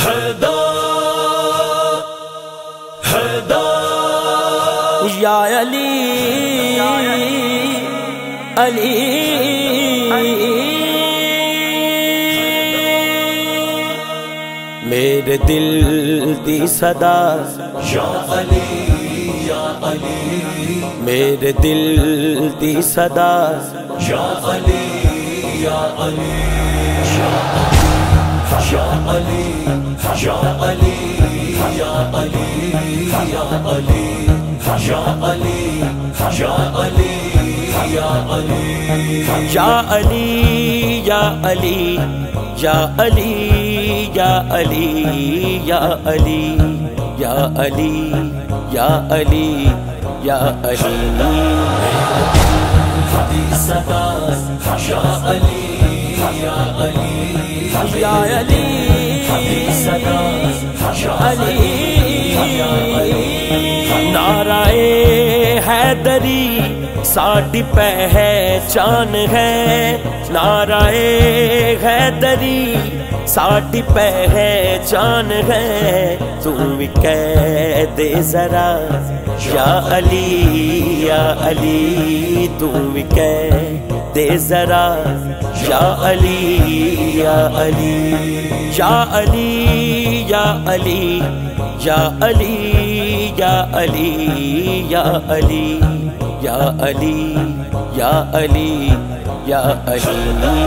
یا علی علی میرے دل دی صدا یا علی یا علی میرے دل دی صدا یا علی یا علی یا علی یا علی یا علی یا علی یا علی یا علی یا علی یا علی یا علی یا علی یا علی یا علی یا علی یا علی یا علی صدا یا علی یا علی یا علی صدا یا علی نعرہ حیدری ساڈی پہچان ہے نعرہ حیدری ساڈی پہچان ہے تم بھی کہہ دے ذرا یا علی یا علی تم بھی کہہ دے ذرا یا علی یا علی یا علی یا علی یا علی یا علی یا علی یا علی یا علی یا علی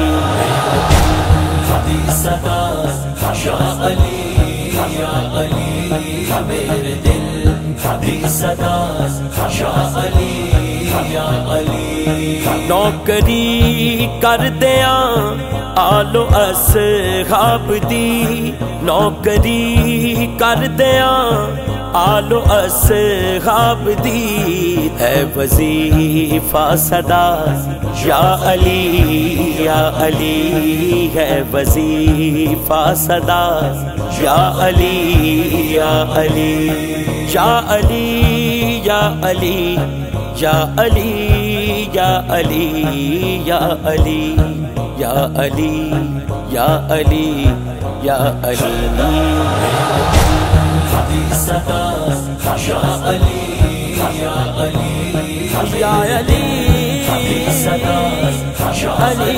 صدا یا علی یا علی میرے دل دی صدا یا علی یا علی نوکری کر دیاں آلو اصحاب دی نوکری کر دیاں آلو اصحاب دی ہے وظیفہ صدا یا علی یا علی ہے وظیفہ صدا یا علی یا علی یا علی یا علی یا علی یا علی یا علی یا علی یا علی یا علی صدا یا علی یا علی یا علی صدا یا علی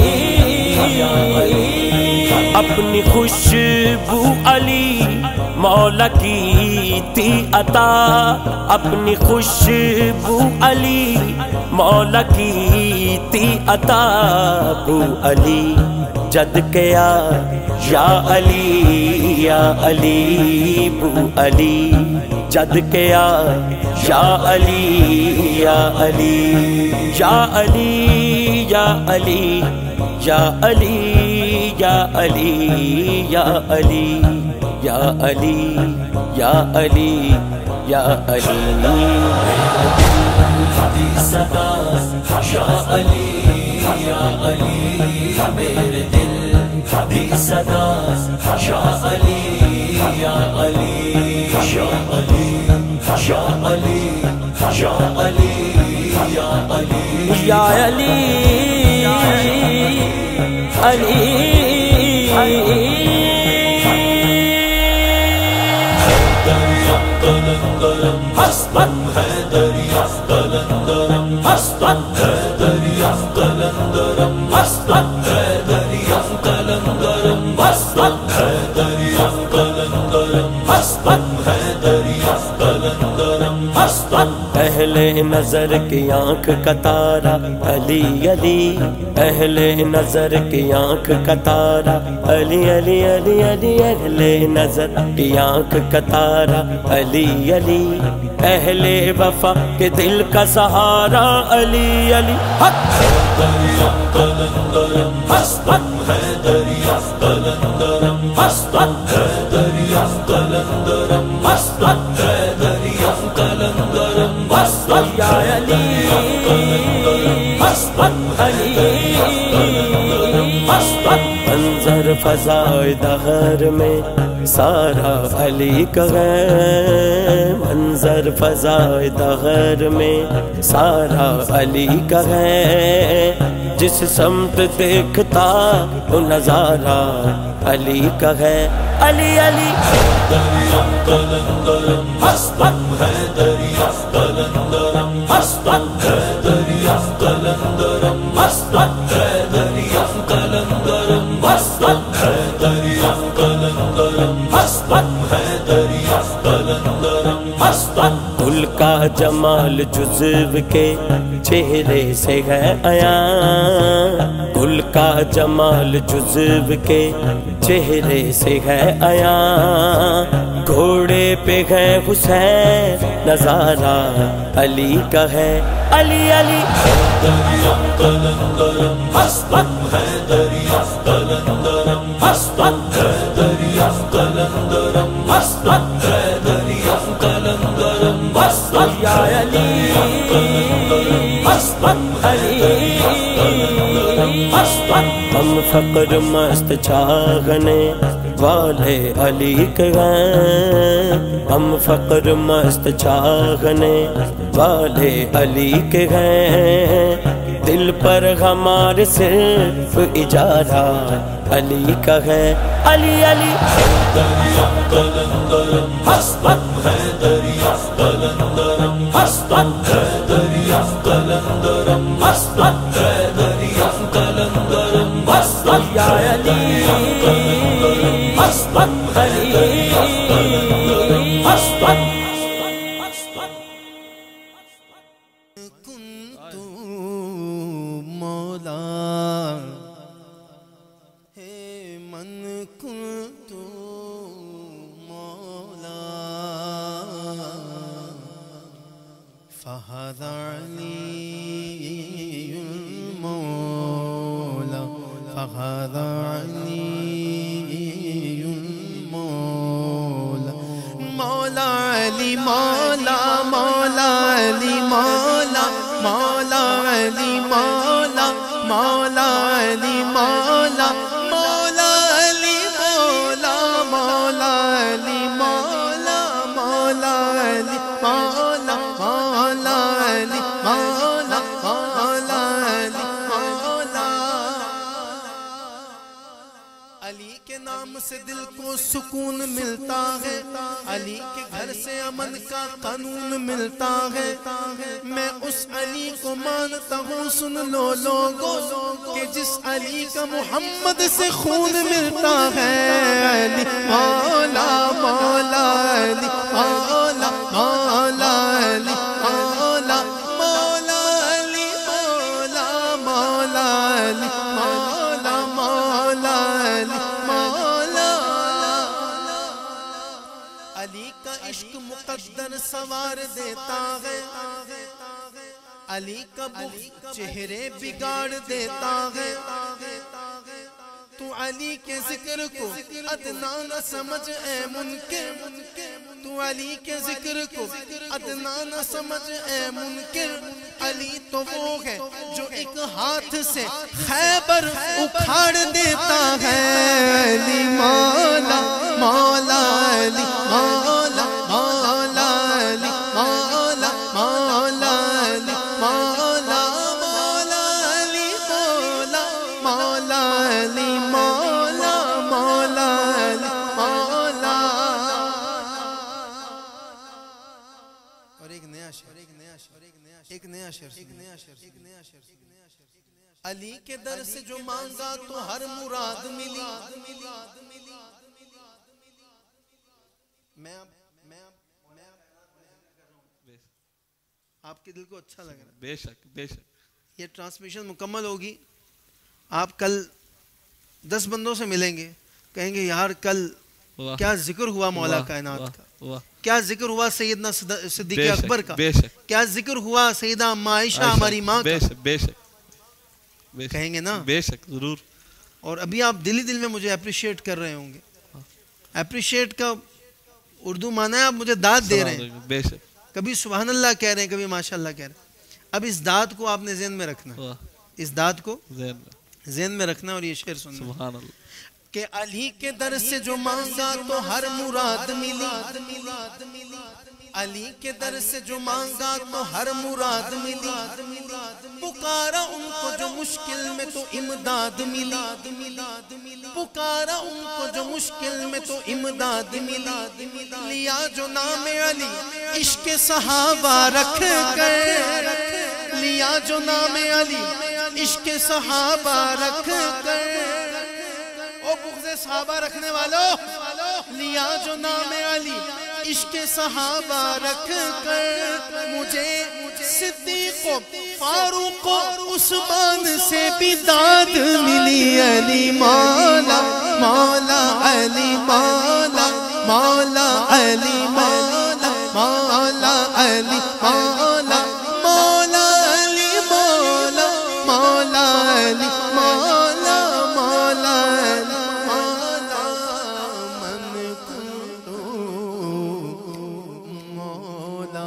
اپنی خوشبو علی مولا کی تھی عطا اپنی خوشبو علی مولا کی تھی عطا بو علی جد کیا یا علی یا علی بو علی جد کیا یا علی یا علی یا علی یا علی یا علی یا علی یا علی یا علی یا علی یا علی صدا یا علی یا علی میرے دل دی صدا یا علی یا علی یا علی یا علی یا علی یا علی یا علی علی قلندرم حسبا حیدریا قلندرم حسبا حیدریا قلندرم حسبا حیدریا قلندرم حسبا حیدریا قلندرم حسبا حیدریا قلندرم حسبا اہل نظر کی آنکھ کا تارا علی علی اہل نظر کی آنکھ کا تارا علی علی علی علی اہل نظر کی آنکھ کا تارا علی علی اہل وفا کے دل کا سہارا علی علی حیدریا قلندرم حسبا حیدریا قلندرم حسبا حیدریا قلندرم حسبا حیدریا قلندرم حسبا یا علی حسبا علی حسبا منظر فضائے دہر میں سارا علی کا ہے منظر فضائے دہر میں سارا علی کا ہے جس سمت دیکھتا وہ نظارہ علی کا ہے علی علی دریا قلندرم حسبم ہے دریا قلندرم حسبم ہے دریا قلندرم حسبم ہے دریا قلندرم حسبم ہے دریا قلندرم حسبم ہے دریا قلندرم حسبم گل کا جمال جزو کے چہرے سے ہے عیاں گل کا جمال جزو کے چہرے سے ہے عیاں گھوڑے پہ ہے حسین نظارہ علی کا ہے علی علی دریا قلندرم حسبم ہے دریا قلندرم حسبم ہے دریا قلندرم حسبم ہے دریا قلندرم حسبم یا علی حسبم علی حسبم ہم فقر مست چاہنے والے علی کے ہیں ہم فقر مست چاہنے والے علی کے ہیں دل پر ہمارے صرف اجارہ علی کا ہے علی علی دریا قلندرم حسبم ہے دریا قلندرم حسبم ہے دریا قلندرم حسبم ہے دریا قلندرم حسبم یا علی حسبم علی حسبم کنت مولا ہے من کنت مولا فہذا علی المولا فہذا علی المولا مولا علی مولا مولا علی مولا مولا علی مولا مولا علی مولا مولا علی مولا مولا علی مولا مولا علی مولا مولا علی مولا مولا علی مولا علی کے نام سے دل کو سکون ملتا ہے علی کے گھر سے امن کا قانون ملتا ہے میں اس علی کو مانتا ہوں سن لو لوگو کہ جس علی کا محمد سے خون ملتا ہے علی مولا مولا علی مولا مولا علی مولا مولا علی مولا مولا علی مولا مولا علی مولا علی کا عشق مقدر سوار دیتا ہے علی کا بغض چہرے بگاڑ دیتا ہے تو علی کے ذکر کو ادنا نہ سمجھ اے منکر تو علی کے ذکر کو ادنا نہ سمجھ اے منکر علی تو وہ ہے جو ایک ہاتھ سے خیبر اکھاڑ دیتا ہے علی مولا مولا علی مولا مولا علی مولا مولا علی مولا مولا علی مولا مولا علی مولا مولا علی مولا اور ایک نیا شعر ایک نیا شعر علی کے در سے جو مانگا تو ہر مراد ملی میں آپ کے دل کو اچھا لگ رہا ہے بے شک بے شک یہ ٹرانسمیشن مکمل ہوگی آپ کل 10 بندوں سے ملیں گے کہیں گے یار کل کیا ذکر ہوا مولا کائنات کا کیا ذکر ہوا سیدنا صدیق اکبر کا کیا ذکر ہوا سیدہ عائشہ ہماری ماں کا بے شک کہیں گے نا بے شک ضرور اور ابھی آپ دلی دل میں مجھے اپریشیٹ کر رہے ہوں گے اپریشیٹ کا اردو معنی ہے آپ مجھے داد دے رہے ہیں بے شک کبھی سبحان اللہ کہہ رہے ہیں کبھی ماشاءاللہ کہہ رہے ہیں اب اس داد کو آپ نے ذہن میں رکھنا اس داد کو ذہن میں رکھنا اور یہ شعر سننا سبحان اللہ کہ علی کے در سے جو مانگا تو ہر مراد ملی علی کے در سے جو مانگا تو ہر مراد ملی پکارا ان کو جو مشکل میں تو امداد ملی، پکارا ان کو جو مشکل میں تو امداد ملی، لیا جو نام علی عشق صحابہ رکھ کر، لیا جو نام علی عشق صحابہ رکھ کر، او بغض صحابہ رکھنے والوں، لیا جو نام علی عشق صحابہ رکھ کر، مجھے صدیق و فاروق و عثمان سے بھی داد ملی، علی مولا مولا علی مولا مولا علی مولا مولا علی مولا مولا علی مولا مولا علی مولا مولا علی مولا من کنتو مولا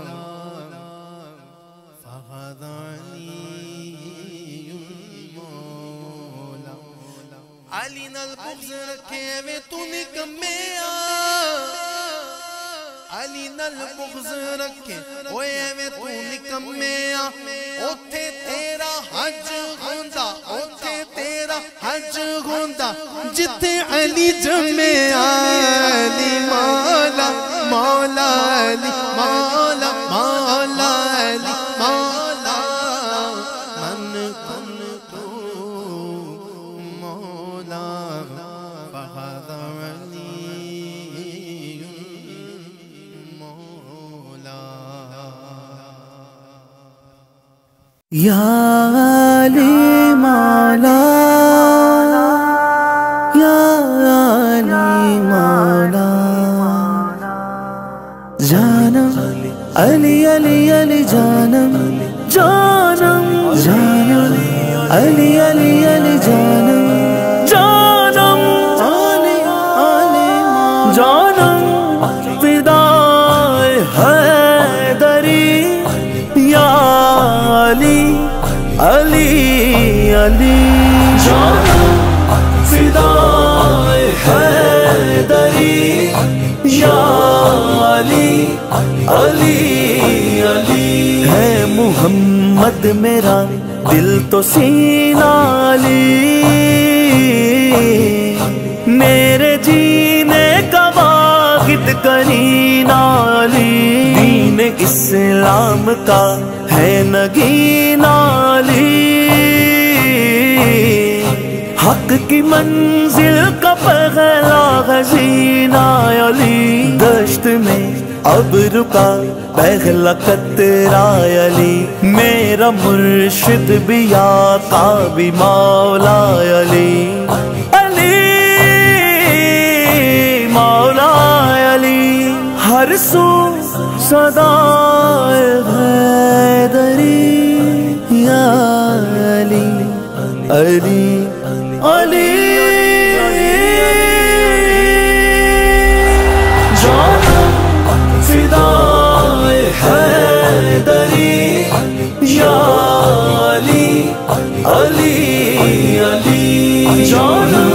فقد علی مولا، علی نال بغض رکھے وے تو نکمیا، علی نال بغض رکھے ہوئے وے تو نکمیا، اوتھے تیرا حج ہوندا، اوتھے تیرا حج ہوندا جتھے علی جمیا، علی مولا مولا علی مولا مولا علی مولا من کنتو مولا فقد علی مولا، یا علی مولا یا علی مولا، جانم علی علی علی جانم جانم جانم علی علی علی جانم جانم علی علی جانم فدائے حیدری یا علی علی علی جانم فدائے حیدری یا علی علی علی، ہے محمد میرا دل تو سینہ علی، میرے جینے کا واحد کرینہ علی، دین اسلام کا ہے نگینہ علی، حق کی منزل کا پہلا خزینہ علی، دشت میں اب رکا پہلا قطرہ علی، میرا مرشد بھی آقا بھی مولا علی، علی مولا علی، ہر سو صدائے حیدری یا علی علی علی جانم فدائے حیدری یا علی علی علی جانم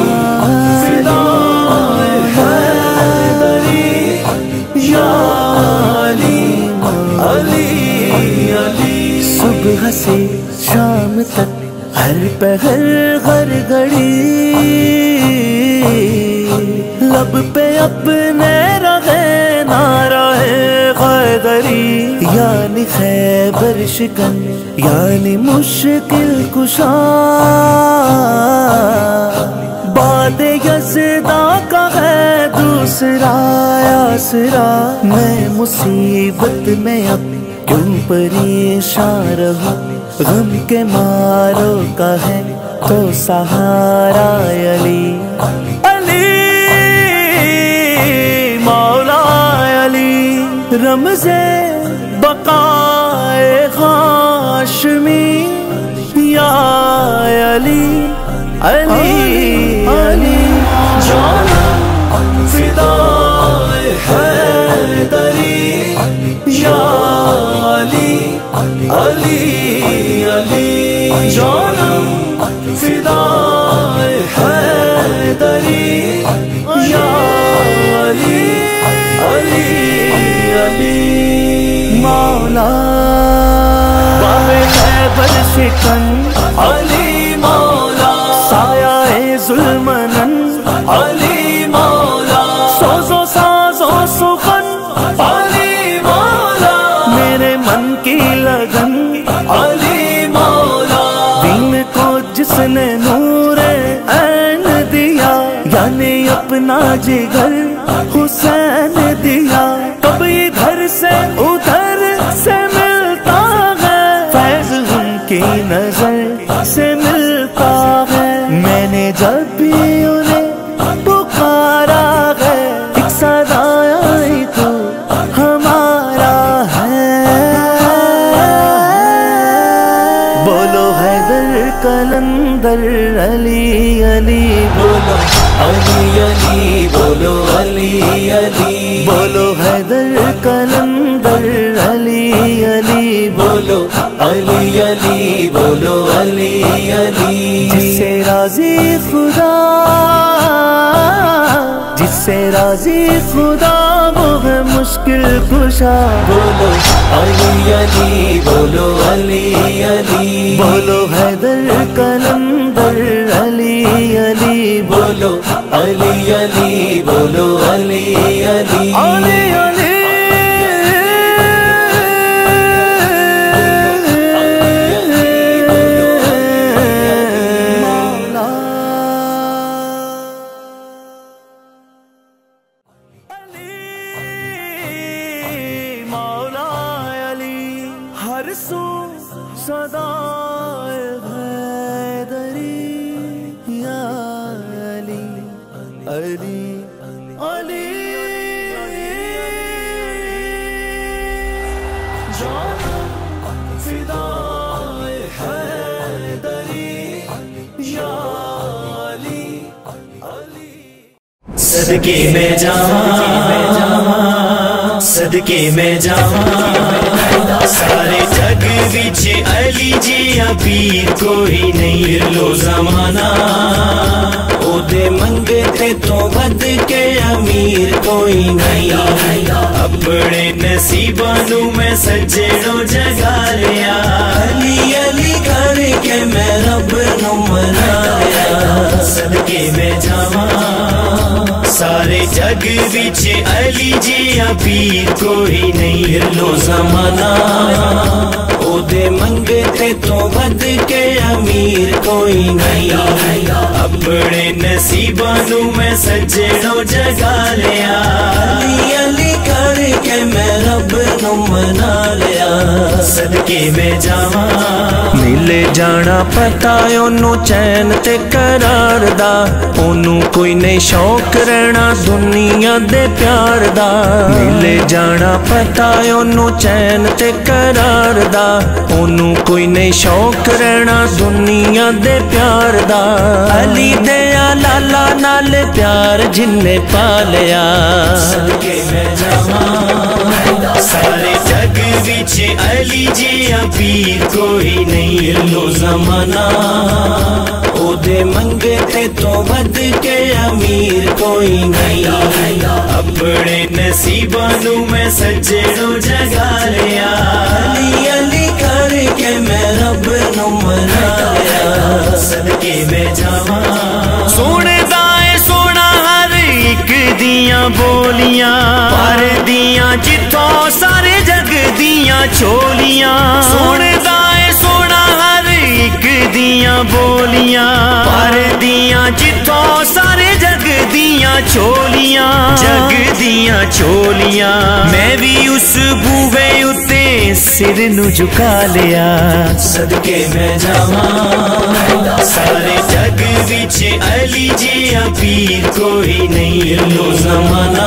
فدائے حیدری یا علی علی علی، صبح سے شام تک ہر پہر ہر گھڑی لب پہ اپنے رہے نعرہ حیدری، یعنی خیبر شکن یعنی مشکل کشا، باد یزدہ کا ہے دوسرا آسرا، میں مصیبت میں اب کیوں پریشان رہوں، غم کے ماروں کا ہے تو سہارا علی، علی مولا علی، رمز بقائے ہاشمی یا علی علی علی جانم فدائے حیدری یا علی علی علی جانم فدائے حیدری یا علی علی علی مولا खैबर शिकन अली मौला, साया जुल्मनन अली मौला, सोजो साजो सुखन अली मौला, मेरे मन की लगन अली मौला, दीन को जिसने नूरे ऐन दिया, यानी अपना जिगर हुसैन दिया, कब इधर से उधर से मिलता है, फैज उनकी नजर से मिलता है, मैंने जब भी उन्हें पुकारा है, एक सदा आई तो हमारा है, बोलो हैदर कलंदर अली अली, बोलो अली अली, बोलो अली अली, बोलो हैदर कलंदर अली अली, बोलो अली अली, बोलो अली अली, जिससे राजी खुदा, जिससे राजी खुदा वो है मुश्किल कुशा, बोलो अली अली, बोलो अली अली, बोलो हैदर कलंदर अली अली, बोलो अली अली, बोलो अली अली, अली अली, मौला अली, हर सू सदा हैदरी, या अली अली अली, जानम फिदा हैदरी, या अली अली, सदके में जावां, सदके में जावां, सारे जग विच अली जिया पीर कोई नहीं, लो जमाना ओदे मंगे ते तो वध के अमीर कोई नहीं, अपने नसीबां नू मैं सज्जणों जगा लिया, अली अली करके मैं रब नू मनाया, सदके में जावां, सारे जग विच अली जिया पीर कोई नहीं, लो जमाना ओदे मंगे ते तो वध के अमीर कोई नहीं, अपने नसीबां नू मैं सज्जणों जगा लिया, अली अली करके मैं रब नू मना लिया, सदके में जावां, मिले जाना पता ओनू चैन ते करार दा, ओनू कोई नहीं शौक रहना दुनिया दे प्यार दा, मिले जाना पता ओनू चैन ते करार दा, ओनू कोई नहीं शौक रहना दुनिया दे प्यार दा, अली दे लाला नाल प्यार जिन्ने पालिया, सदके में जावां, सारे जग विच अली जिया पीर कोई नहीं, लो जमाना ओदे मंगे ते तो वध के अमीर कोई नहीं, अपने नसीबां नू मैं सज्जणों जगा लिया, अली अली करके मैं रब नू मनाया, सदके में जावां, सुनदा है सोना हर एक दियां बोलियां, पर दियां जिथों सारे जग दियां चोलियां, सुनदा है सोना हर एक दियां बोलियां, पर दियां जिथों सारे जग दियां चोलियां, जग दियां चोलियां, मैं भी उस बूवे उत्ते सिर नू झुका लिया, सदके में जावां, सारे जग विच अली जिया पीर कोई नहीं, लो जमाना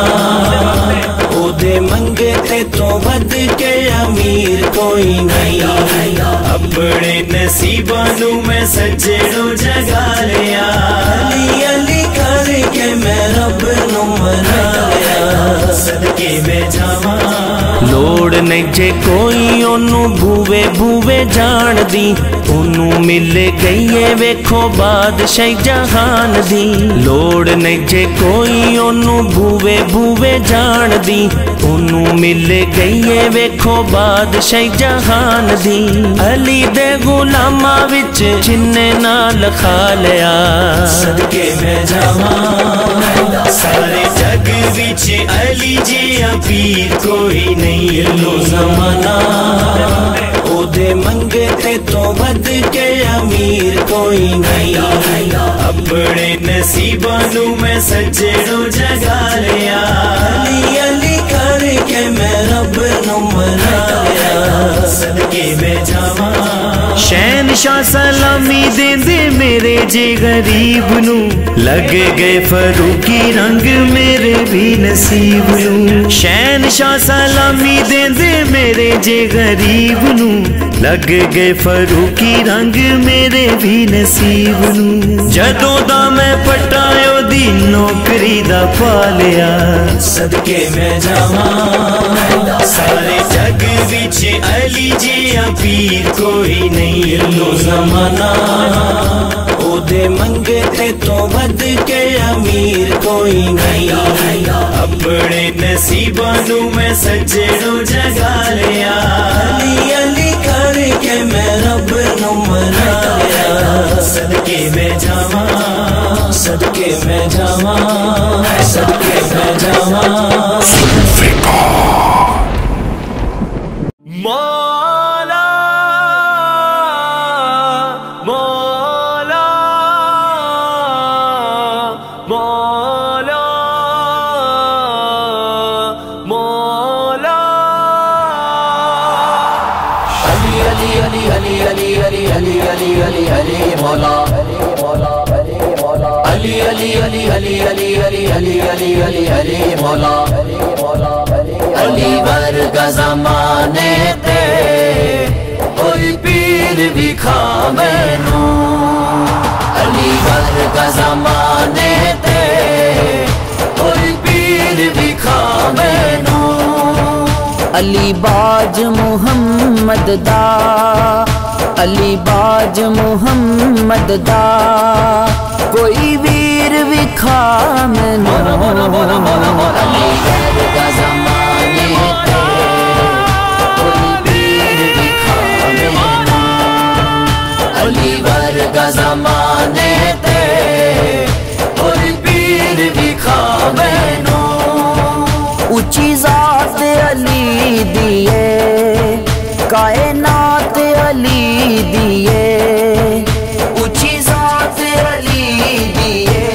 ओदे मंगे ते तो वध के अमीर कोई नहीं, अपने नसीबां नू मैं सज्जणों जगा लिया, अली अली करके मैं रब नू मनाया, सदके में जावां, लोड़ नहीं जे कोई ओनू भूवे भूवे जान दी, ओनू मिल गई है वेखो बादशाही जहान दी, लोड़ नहीं जे कोई ओनू भूवे भूवे जान दी ओनू मिल गई है वेखो बादशाही जहान दी अली दे गुलामा विच जिन्ने नाल खा लिया सदके मैं जावां सारे जग विच अली जिया पीर कोई नहीं लो ज़माना ओदे मंगे ते तो वध के अमीर कोई नहीं अपने नसीबां नू मैं सज्जणों जगा लिया अली अली करके मैं रब नू मना लिया सदके मैं जावां शहनशाह सलामी देंदे मेरे जे गरीब नू लग गए फरूकी रंग मेरे भी नसीब नू शहनशाह सलामी देंदे मेरे जे गरीब नू लग गए फरूकी रंग मेरे भी नसीब नू जदों दा मैं पटायो दी नौकरी दा पा लिया सदके मैं जावां सारे जग विच अली जिया पीर कोई नहीं लो ज़माना ओदे मंगे ते तो वध के अमीर कोई नहीं अपने नसीबां नू मैं सज्जणों जगा लिया अली अली करके मैं रब नू मना लिया सदके मैं जावां सदके मैं जावां सदके मैं जावां मौला मौला मौला मौला अली अली अली अली अली अली अली अली अली अली मौला अली अली अली अली अली अली अली अली अली अली मौला अली वर्गा ज़माने ते कोई पीर विखा मैनू अली वर्गा ज़माने ते कोई पीर विखा मैनू अली बाज मुहम्मद दा अली बाज मुहम्मद दा कोई वीर विखा मैनू अली वर्गा ज़माने ते कोई पीर विखा मैनू अली वर्गा ज़माने ते कोई पीर विखा मैनू उची ज़ात अली दिए कायनात अली दिए उची ज़ात अली दिए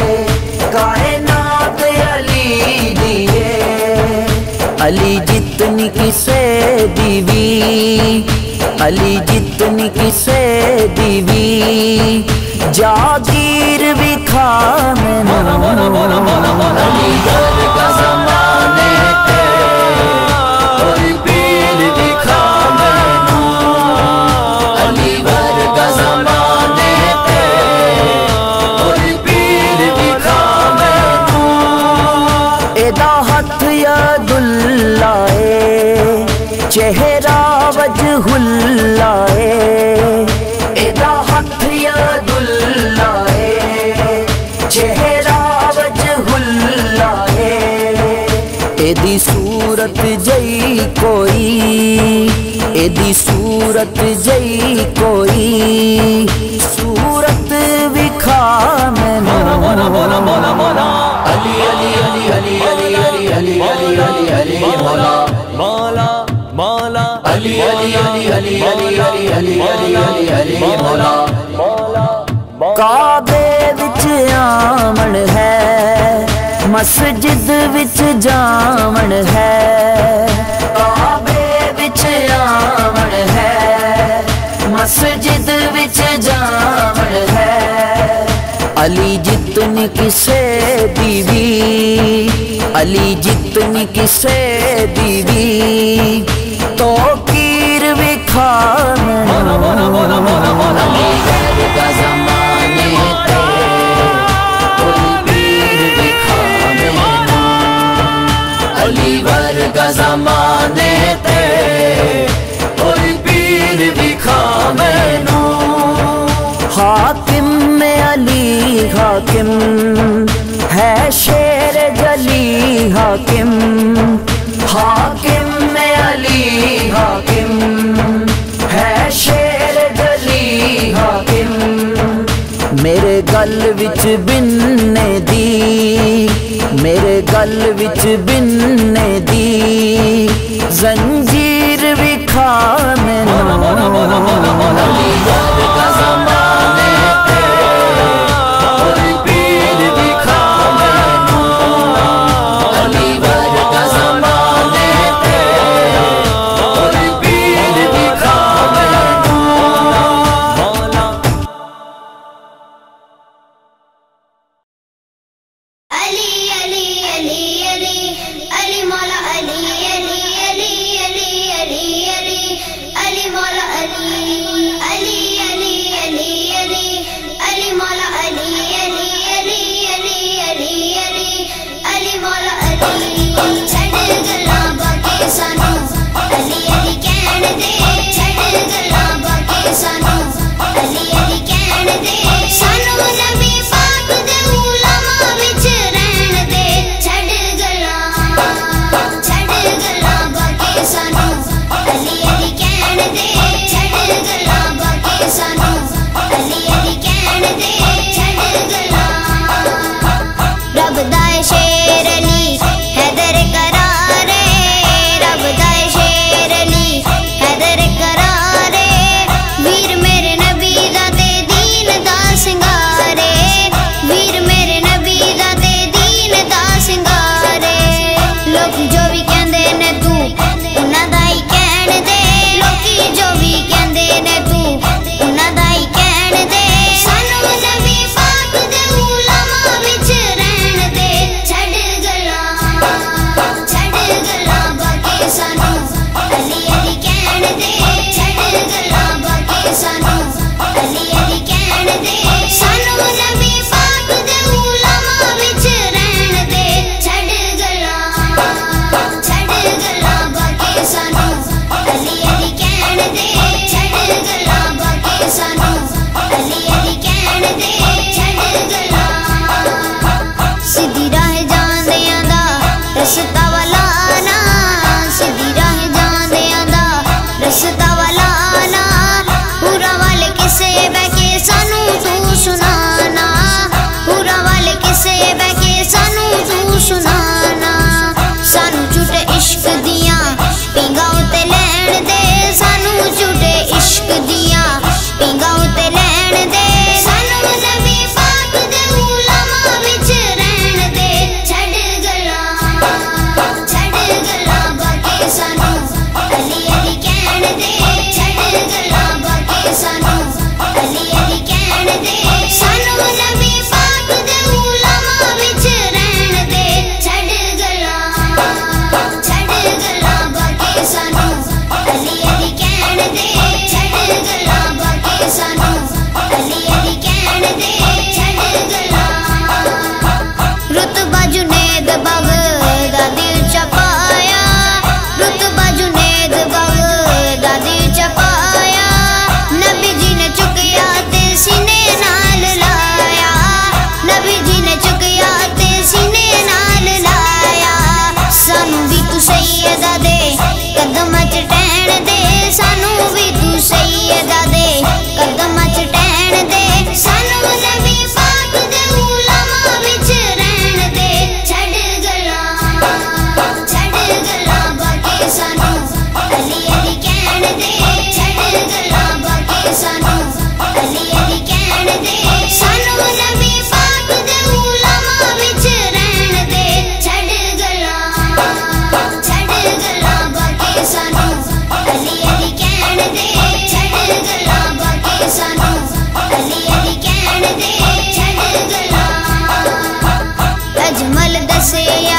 कायनात अली दिए अली जितनी किसे दीवी अली जितनी किसे दीवी जागीर विखा मैनू अली वर्गा ज़माने ते कोई पीर विखा मैनू अली वर्गा ज़माने ते कोई पीर विखा मैनू एदा हथ यदुल्लाए चेहरा वजहुल्लाए एदा हथ यदुल्लाए चेहरा वजहुल्लाए एदी सूरत जई कोई एदी सूरत जई कोई सूरत विखा मैनू अली अली अली अली अली अली अली अली अली अली मौला मौला मौला अली अली अली अली अली अली अली अली अली अली मौला काबे विच आमण है मस्जिद विच जावण है काबे विच आमण है मस्जिद विच जावण है अली जितनी किसे दीवी अली जितनी किसे दीवी तो कीर विखा मैनू अली वर्गा ज़माने ते कोई पीर विखा मैनू अली वर्गा ज़माने ते कोई पीर विखा मैनू हाकिम में अली हाकिम है शेर जली हाकिम हाकिम, हाकिम में अली हाकिम है शेर गली हाकिम। मेरे गल विच बिन्ने दी, मेरे गल विच बिन्ने दी जंजीर विखा मैनू। अली यार का ज़माने ते और पीर विखा मैनू। अली यार का ज़माने ते और पीर विखा मैनू। अली अली अली अली अली मौला अली अली अली अली अली अली अली मौला अली अली अली अली अली अली मौला अली अली अली अली अली अली अली मौला अली। छड़ गल्लां बाकी सानू अली अली कहण दे, छड़ गल्लां बाकी सानू अली अली कहण दे। सानू नबी पाक दे उलमा विच रहण दे। छड़ गल्लां बाकी सानू अली अली कहण दे। छड़ गल्लां बाकी सानू अली अली कहण दे। छड़ गल्लां रब दा शेर अली हैदर करारे, रब दा शेर अली हैदर करारे। वीर मेरे नबी दा ते दीन दा सिंगारे, वीर मेरे नबी दा ते दीन दा सिंगारे। लोग जो भी कहंदे ने तू उन्हां दा ही कहण दे, लोकी जो भी कहंदे ने तू उन्हां दा ही कहण दे। सानू नबी पाक दे उलमा विच रहण दे। छड़ गल्लां बाकी सानू अली अली कहण दे। छड़ गल्लां बाकी सानू अली अली कहण दे। सानू नबी पाक दे उलमा विच रहण दे। छड़ गल्लां बाकी सानू अली अली कहण दे। छड़ गल्लां बाकी सानू अली अली कहण दे। छड़ गल्लां सीधी राह जांदियां दा रस्ता वाला ना, सीधी राह जांदियां दा रस्ता वाला ना। पूरा वाले किसे बह के सानू तू सुनाना, पूरा वाले किसे बह के सानू तू सुनाना। सानू झूठे इश्क दियां पींगां उते लैण दे, सानू झूठे इश्क दियां पींगां उते लैण दे। सानू नबी पाक दे उलमा विच रहण दे। छड़ गल्लां बाकी सानू अली अली कहण दे। छड़ गल्लां बाकी सानू अली अली कहण दे। सानू नबी पाक दे उलमा विच रहण दे। छड़ गल्लां बाकी सानू अली अली कहण दे। छड़ गल्लां बाकी सानू अली अली कहण दे। छड़ गल्लां रुतबा जुनेद बगदादी चपाया, रुतबा जुनेद बगदादी चपाया। नबी जी ने चुकिया ते सीने नाल लाया, नबी जी ने चुकिया ते सीने नाल लाया। सानू भी तू सैयदा दे कदमां च टहण दे, सानू भी तू सैयदा दे कदमां च टहण दे। सानू नबी पाक दे उलमा विच रहण दे। छड़ गल्लां बाकी सानू अली अली कहण दे। छड़ गल्लां बाकी सानू अली अली कहण दे। सानू नबी पाक दे उलमा विच रहण दे। छड़ गल्लां बाकी सानू अली अली कहण दे। छड़ गल्लां बाकी सानू अली अली कहण दे। छड़ गल्लां अजमल दसिया